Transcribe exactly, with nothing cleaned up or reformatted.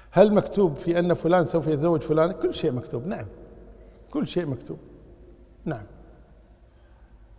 هل مكتوب في أن فلان سوف يتزوج فلان؟ كل شيء مكتوب، نعم، كل شيء مكتوب، نعم.